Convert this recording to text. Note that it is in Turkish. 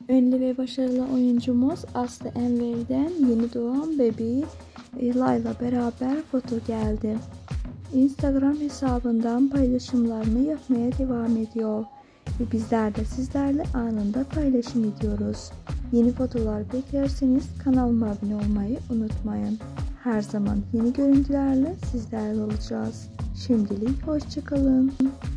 Ünlü ve başarılı oyuncumuz Aslı Enver'den yeni doğan bebeği Layla beraber foto geldi. Instagram hesabından paylaşımlarını yapmaya devam ediyor ve bizler de sizlerle anında paylaşım ediyoruz. Yeni fotolar beklerseniz kanalıma abone olmayı unutmayın. Her zaman yeni görüntülerle sizlerle olacağız. Şimdilik hoşça kalın.